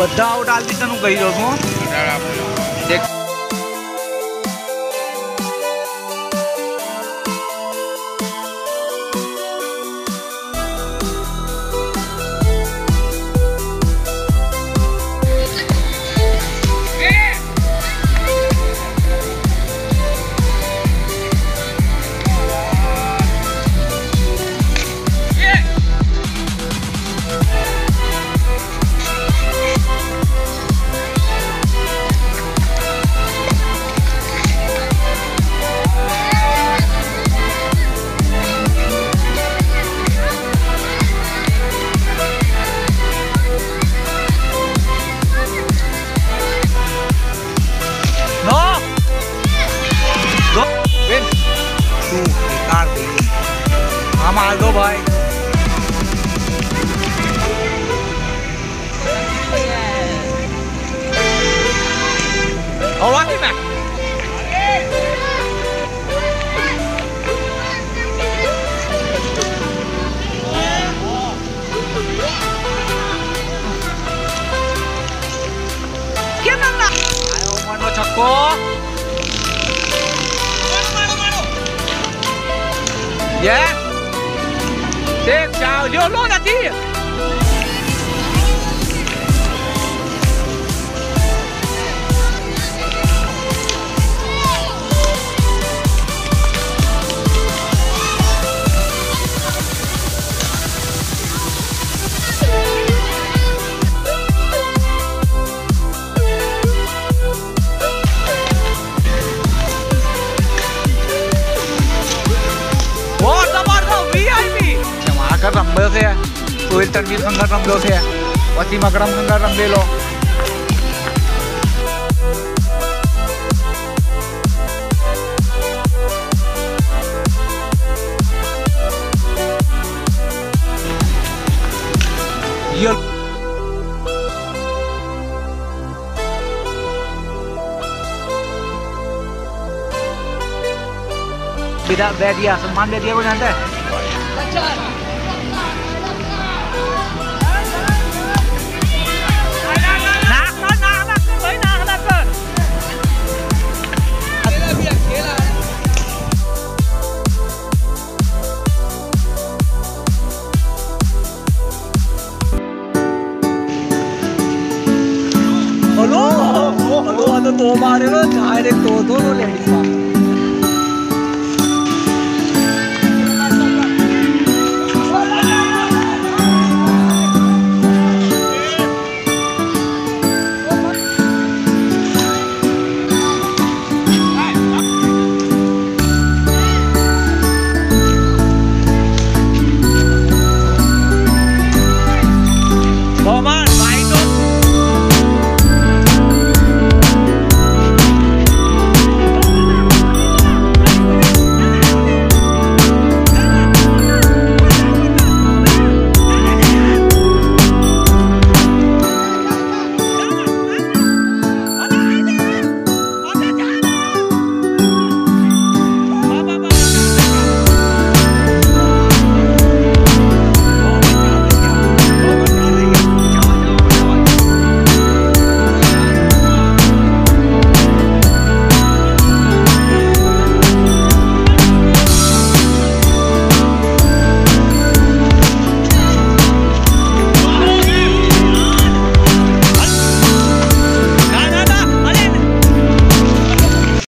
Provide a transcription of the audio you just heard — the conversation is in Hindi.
બધા डाल दी तनु कही दो देख मार दो भाई। और वाकई में क्या करना? आयो मनो छक्को। ये देख जाओ जो लो ना थी रंबे से है सोहेल तनवीर खंगर रंबे से है वसीम अकरम खंगर रंबे लो ये बैठ दिया सम्मान दे दिया को जानता है हेलो हेलो तो मारे ना डायरेक्ट दो लेडीज